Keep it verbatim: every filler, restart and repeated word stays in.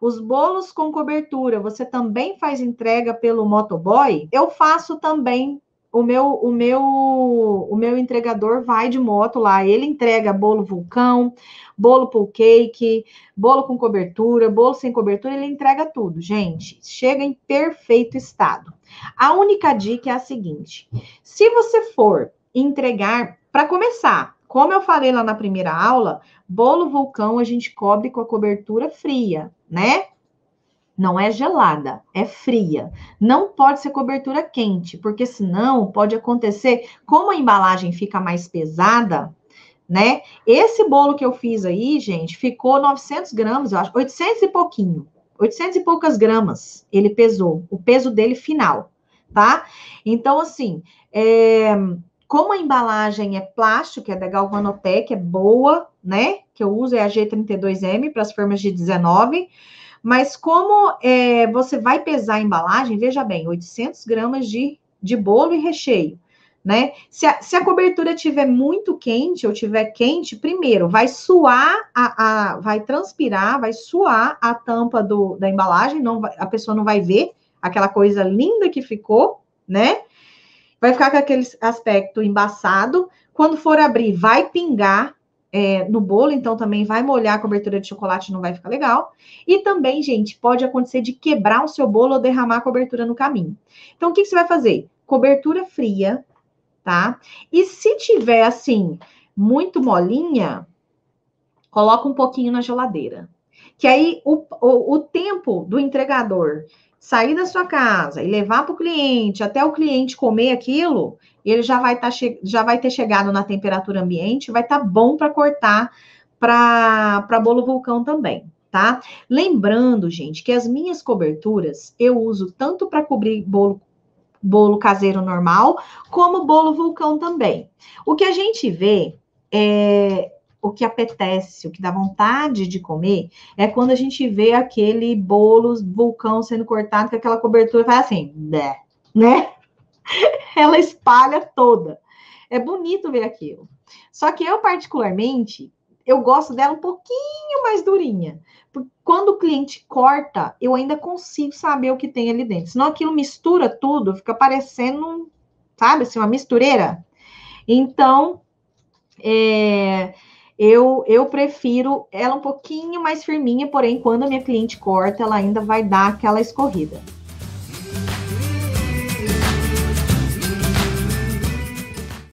Os bolos com cobertura, você também faz entrega pelo motoboy? Eu faço também. O meu, o meu, o meu entregador vai de moto lá, ele entrega bolo vulcão, bolo pull cake, bolo com cobertura, bolo sem cobertura, ele entrega tudo, gente. Chega em perfeito estado. A única dica é a seguinte: se você for entregar, para começar, como eu falei lá na primeira aula, bolo vulcão a gente cobre com a cobertura fria, né? Não é gelada, é fria. Não pode ser cobertura quente, porque senão pode acontecer, como a embalagem fica mais pesada, né? Esse bolo que eu fiz aí, gente, ficou novecentos gramas, eu acho, oitocentos e pouquinho, oitocentos e poucas gramas ele pesou, o peso dele final, tá? Então, assim, é, como a embalagem é plástico, é da Galvanotec, é boa, né? Que eu uso é a G trinta e dois M para as formas de dezenove. Mas como é, você vai pesar a embalagem, veja bem, oitocentos gramas de, de bolo e recheio, né? Se a, se a cobertura estiver muito quente ou estiver quente, primeiro, vai suar, a, a, vai transpirar, vai suar a tampa do, da embalagem, não vai, a pessoa não vai ver aquela coisa linda que ficou, né? Vai ficar com aquele aspecto embaçado. Quando for abrir, vai pingar É, no bolo, então também vai molhar a cobertura de chocolate, não vai ficar legal. E também, gente, pode acontecer de quebrar o seu bolo ou derramar a cobertura no caminho. Então, o que, que você vai fazer? Cobertura fria, tá? E se tiver, assim, muito molinha, coloca um pouquinho na geladeira. Que aí, o, o, o tempo do entregador sair da sua casa e levar para o cliente, até o cliente comer aquilo, ele já vai, tá, já vai ter chegado na temperatura ambiente, vai estar tá bom para cortar para bolo vulcão também, tá? Lembrando, gente, que as minhas coberturas eu uso tanto para cobrir bolo, bolo caseiro normal, como bolo vulcão também. O que a gente vê é o que apetece, o que dá vontade de comer, é quando a gente vê aquele bolo vulcão sendo cortado com aquela cobertura, faz assim, né? Ela espalha toda. É bonito ver aquilo. Só que eu, particularmente, eu gosto dela um pouquinho mais durinha. Porque quando o cliente corta, eu ainda consigo saber o que tem ali dentro. Senão aquilo mistura tudo, fica parecendo, sabe, assim, uma mistureira. Então, é, eu, eu prefiro ela um pouquinho mais firminha, porém, quando a minha cliente corta, ela ainda vai dar aquela escorrida.